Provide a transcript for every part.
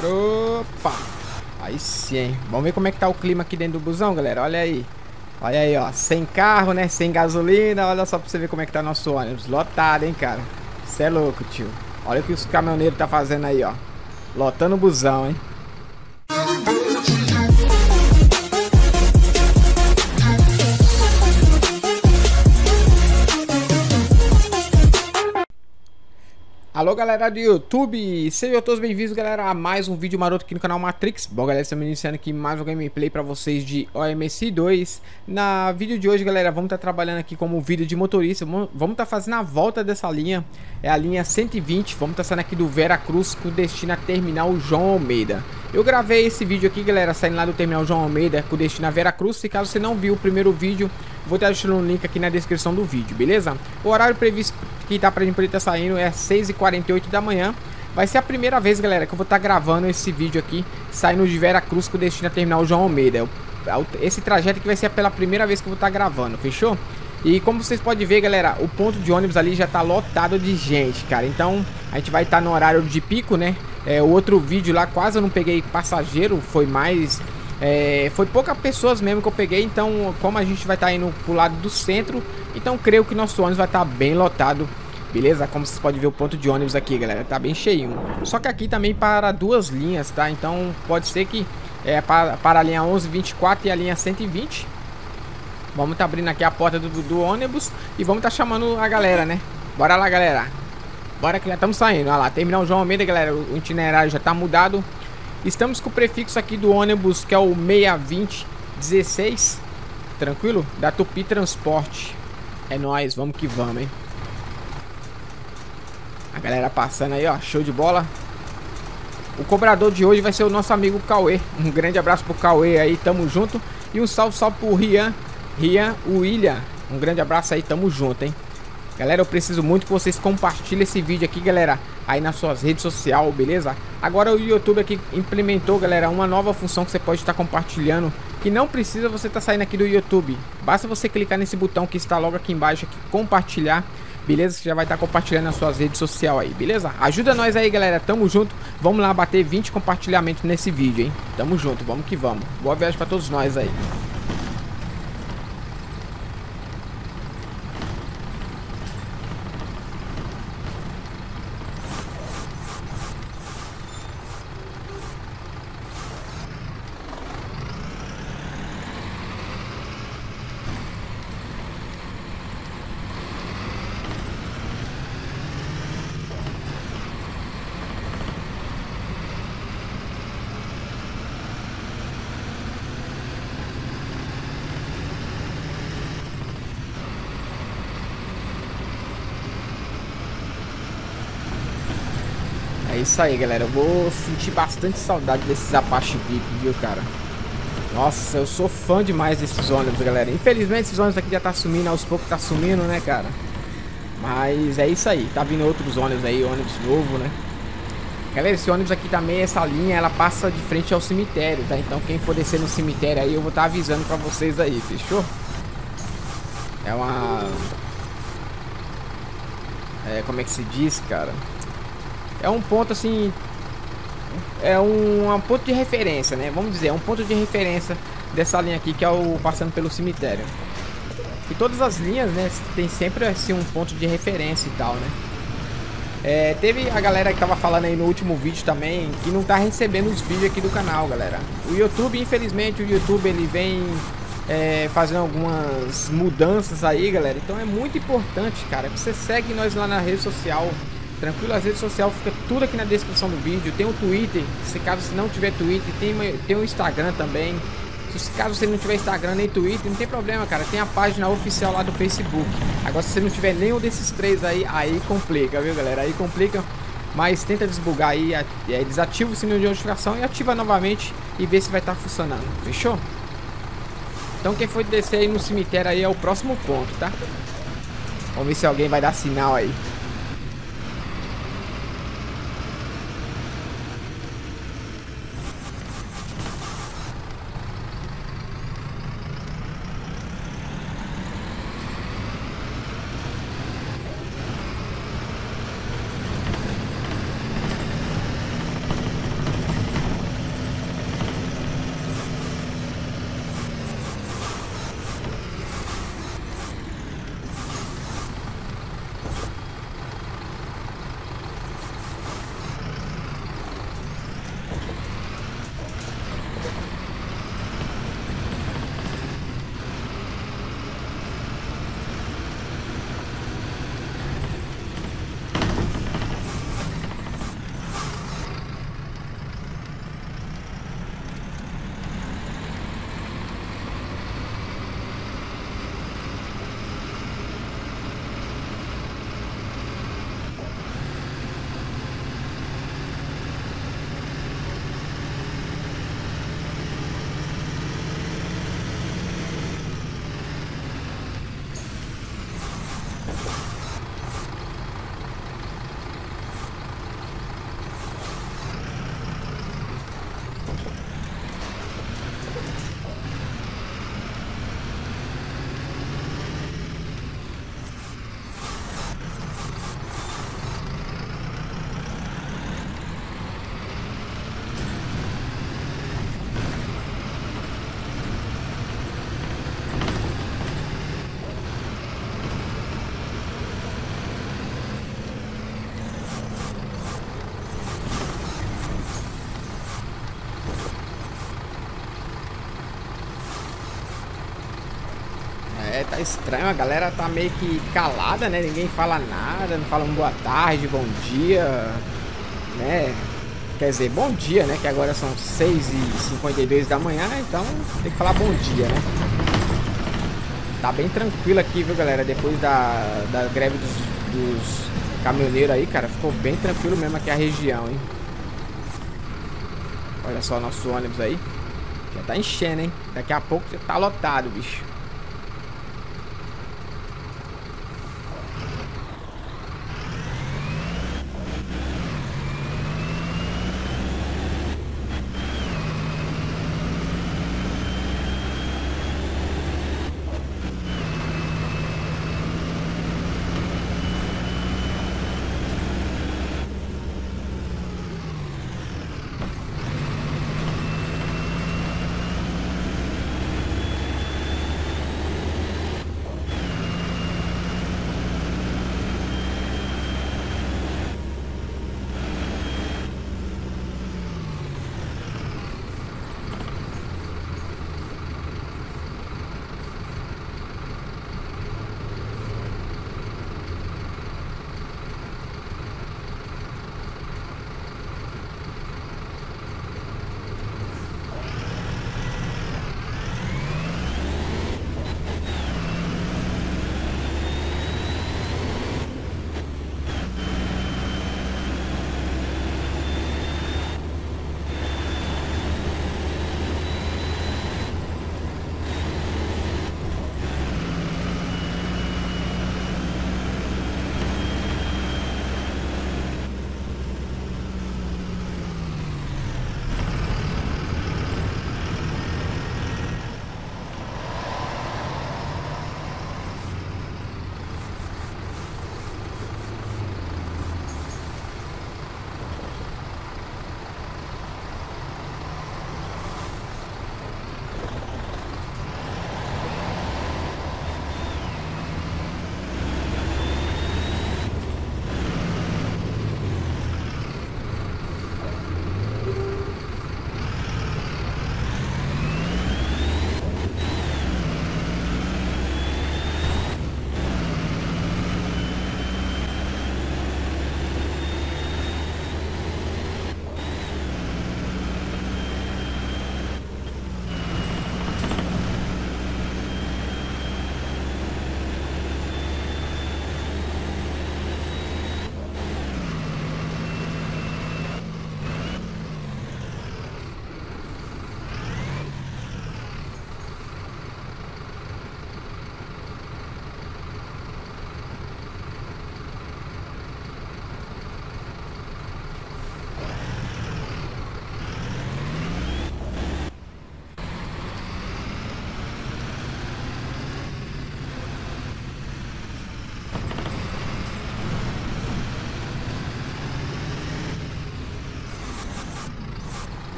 Opa! Aí sim, hein? Vamos ver como é que tá o clima aqui dentro do busão, galera. Olha aí. Olha aí, ó. Sem carro, né? Sem gasolina. Olha só pra você ver como é que tá nosso ônibus. Lotado, hein, cara. Você é louco, tio. Olha o que os caminhoneiros tá fazendo aí, ó. Lotando o busão, hein? Alô, galera do YouTube, sejam todos bem-vindos, galera, a mais um vídeo maroto aqui no canal Matrix. Bom, galera, estamos iniciando aqui mais um gameplay para vocês de OMS 2. Na vídeo de hoje, galera, vamos estar trabalhando aqui como vídeo de motorista. Vamos estar fazendo a volta dessa linha, é a linha 120. Vamos estar saindo aqui do Vera Cruz com destino a terminal João Almeida. Eu gravei esse vídeo aqui, galera, saindo lá do terminal João Almeida com destino a Vera Cruz. Se caso você não viu o primeiro vídeo, vou estar deixando um link aqui na descrição do vídeo, beleza? O horário previsto que tá pra gente poder estar saindo é 6h48 da manhã. Vai ser a primeira vez, galera, que eu vou estar gravando esse vídeo aqui saindo de Vera Cruz com destino a terminal João Almeida. Esse trajeto aqui vai ser pela primeira vez que eu vou estar gravando, fechou? E como vocês podem ver, galera, o ponto de ônibus ali já tá lotado de gente, cara. Então a gente vai estar no horário de pico, né? O outro vídeo lá quase eu não peguei passageiro, foi mais... foi poucas pessoas mesmo que eu peguei. Então, como a gente vai estar indo pro lado do centro, então creio que nosso ônibus vai estar bem lotado, beleza? Como vocês podem ver o ponto de ônibus aqui, galera, tá bem cheinho. Só que aqui também para duas linhas, tá? Então pode ser que para a linha 1124 e a linha 120. Vamos estar abrindo aqui a porta do ônibus e vamos estar chamando a galera, né? Bora lá, galera. Bora que já estamos saindo. Olha lá, terminal João Almeida, galera, o itinerário já tá mudado. Estamos com o prefixo aqui do ônibus, que é o 602016, tranquilo? Da Tupi Transporte. É nóis, vamos que vamos, hein? A galera passando aí, ó, show de bola. O cobrador de hoje vai ser o nosso amigo Cauê. Um grande abraço pro Cauê aí, tamo junto. E um salve pro Rian, William. Um grande abraço aí, tamo junto, hein? Galera, eu preciso muito que vocês compartilhem esse vídeo aqui, galera, aí nas suas redes sociais, beleza? Agora o YouTube aqui implementou, galera, uma nova função que você pode estar compartilhando, que não precisa você estar saindo aqui do YouTube. Basta você clicar nesse botão que está logo aqui embaixo, aqui, compartilhar, beleza? Você já vai estar compartilhando nas suas redes sociais aí, beleza? Ajuda nós aí, galera, tamo junto. Vamos lá bater 20 compartilhamentos nesse vídeo, hein? Tamo junto, vamos que vamos. Boa viagem pra todos nós aí. É isso aí, galera, eu vou sentir bastante saudade desses Apache VIP, viu, cara? Nossa, eu sou fã demais desses ônibus, galera. Infelizmente esses ônibus aqui já tá sumindo, aos poucos tá sumindo, né, cara? Mas é isso aí, tá vindo outros ônibus aí, ônibus novo, né? Galera, esse ônibus aqui também, essa linha, ela passa de frente ao cemitério, tá? Então quem for descer no cemitério aí, eu vou estar avisando pra vocês aí, fechou? É uma... como é que se diz, cara? É um ponto assim, é um ponto de referência, né? Vamos dizer, é um ponto de referência dessa linha aqui, que é o passando pelo cemitério. E todas as linhas, né, tem sempre assim um ponto de referência e tal, né? Teve a galera que tava falando aí no último vídeo também, que não tá recebendo os vídeos aqui do canal, galera. O YouTube, infelizmente, o YouTube ele vem fazendo algumas mudanças aí, galera. Então é muito importante, cara, que você segue nós lá na rede social. Tranquilo, as redes sociais fica tudo aqui na descrição do vídeo. Tem o Twitter, se caso você não tiver Twitter, tem o Instagram também. Se caso você não tiver Instagram nem Twitter, não tem problema, cara. Tem a página oficial lá do Facebook. Agora, se você não tiver nenhum desses três aí complica, viu, galera? Aí complica, mas tenta desbugar aí, desativa o sininho de notificação e ativa novamente e vê se vai estar funcionando, fechou? Então quem for descer aí no cemitério aí é o próximo ponto, tá? Vamos ver se alguém vai dar sinal aí. É, tá estranho, a galera tá meio que calada, né? Ninguém fala nada, não fala um boa tarde, bom dia, né? Quer dizer, bom dia, né? Que agora são 6h52 da manhã, então tem que falar bom dia, né? Tá bem tranquilo aqui, viu, galera? Depois da greve dos caminhoneiros aí, cara, ficou bem tranquilo mesmo aqui a região, hein? Olha só nosso ônibus aí. Já tá enchendo, hein? Daqui a pouco já tá lotado, bicho.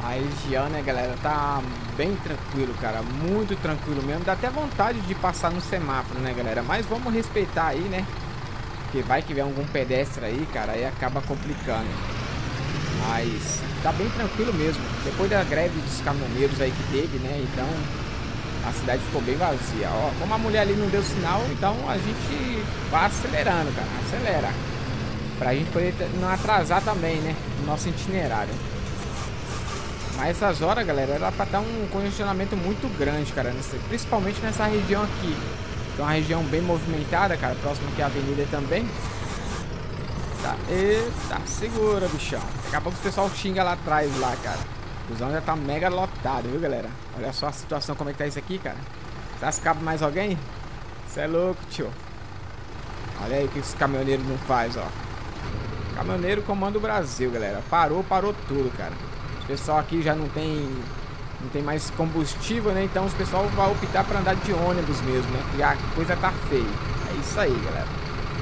A região, né, galera, tá bem tranquilo, cara, muito tranquilo mesmo. Dá até vontade de passar no semáforo, né, galera, mas vamos respeitar aí, né, porque vai que vem algum pedestre aí, cara, aí acaba complicando. Mas tá bem tranquilo mesmo. Depois da greve dos caminhoneiros aí que teve, né, então a cidade ficou bem vazia. Ó, como a mulher ali não deu sinal, então a gente vai acelerando, cara, acelera, pra gente poder não atrasar também, né, o nosso itinerário. Mas essas horas, galera, era pra estar um congestionamento muito grande, cara, principalmente nessa região aqui. Então, uma região bem movimentada, cara, próximo aqui à avenida também. Tá, eita, segura, bichão. Daqui a pouco o pessoal xinga lá atrás, lá, cara. O busão já tá mega lotado, viu, galera? Olha só a situação, como é que tá isso aqui, cara. Será que cabe mais alguém? Você é louco, tio. Olha aí o que os caminhoneiros não fazem, ó. Caminhoneiro comanda o Brasil, galera. Parou tudo, cara. O pessoal aqui já não tem mais combustível, né? Então os pessoal vai optar para andar de ônibus mesmo, né? Que a coisa tá feia. É isso aí, galera.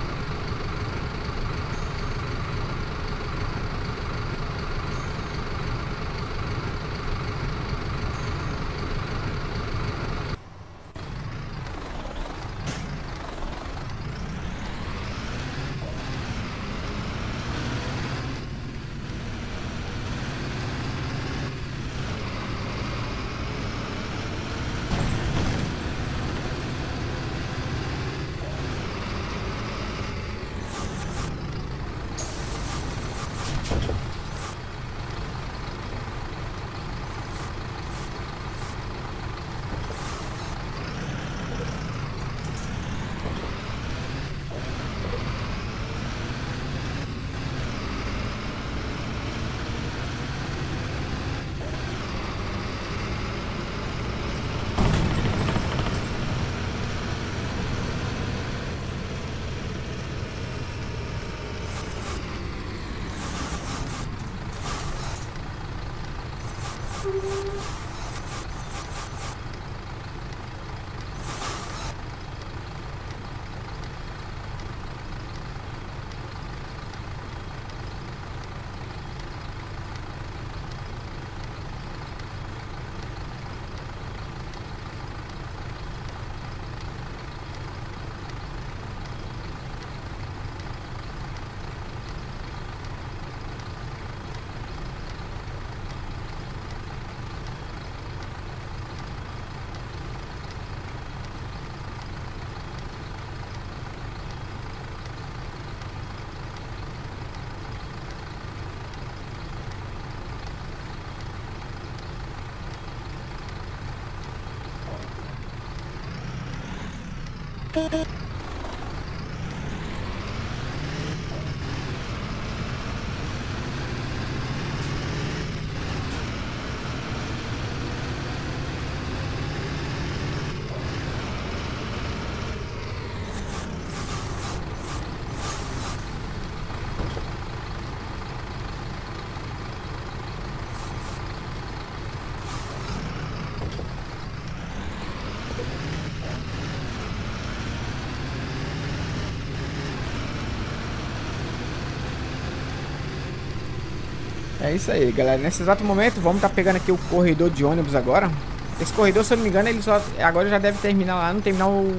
É isso aí, galera. Nesse exato momento, vamos estar pegando aqui o corredor de ônibus agora. Esse corredor, se eu não me engano, ele só agora já deve terminar lá no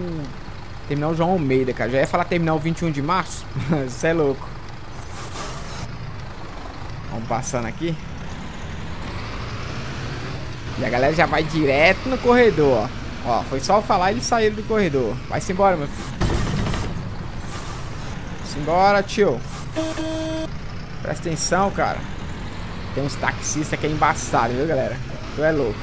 terminal João Almeida, cara. Já ia falar terminal 21 de março. Isso é louco. Vamos passando aqui. E a galera já vai direto no corredor, ó. Ó, foi só eu falar e eles saíram do corredor. Vai-se embora, meu filho. Simbora, tio. Presta atenção, cara. Tem uns taxistas que é embaçado, viu, galera? Tu é louco.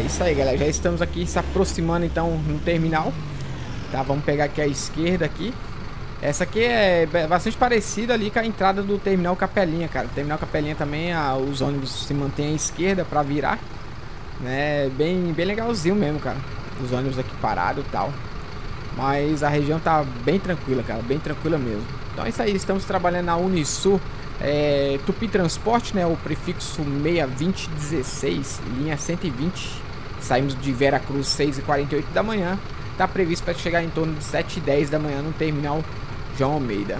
isso aí, galera. Já estamos aqui se aproximando então no terminal. Tá, vamos pegar aqui a esquerda aqui. Essa aqui é bastante parecida ali com a entrada do terminal Capelinha, cara. O terminal Capelinha também, os ônibus se mantêm à esquerda pra virar, né? Bem legalzinho mesmo, cara. Os ônibus aqui parados e tal. Mas a região tá bem tranquila, cara. Bem tranquila mesmo. Então é isso aí, estamos trabalhando na Unisul Tupi Transporte, né? O prefixo 62016, linha 120. Saímos de Vera Cruz 6h48 da manhã. Tá previsto para chegar em torno de 7h10 da manhã no terminal João Almeida.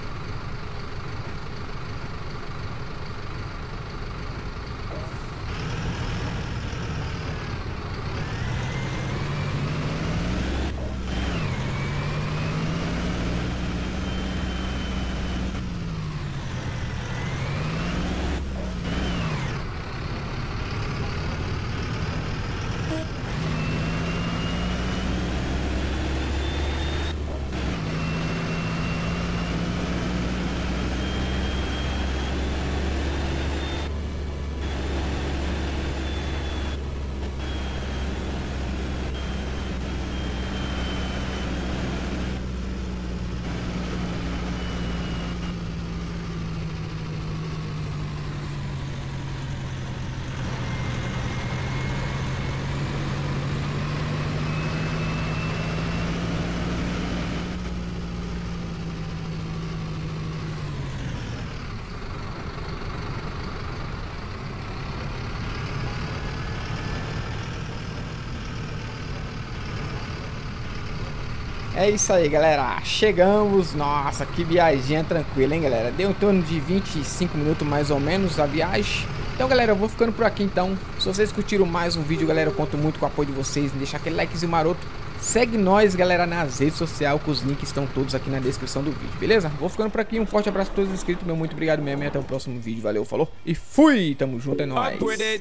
É isso aí, galera, chegamos. Nossa, que viagem tranquila, hein, galera. Deu em torno de 25 minutos mais ou menos a viagem. Então, galera, eu vou ficando por aqui então. Se vocês curtiram mais um vídeo, galera, eu conto muito com o apoio de vocês. Deixar aquele likezinho maroto. Segue nós, galera, nas redes sociais, que os links estão todos aqui na descrição do vídeo, beleza? Vou ficando por aqui, um forte abraço para todos os inscritos, meu muito obrigado mesmo e até o próximo vídeo. Valeu, falou e fui! Tamo junto, é nóis!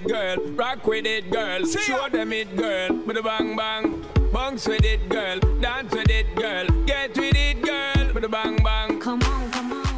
Bounce with it, girl. Dance with it, girl. Get with it, girl. With a bang bang. Come on, come on.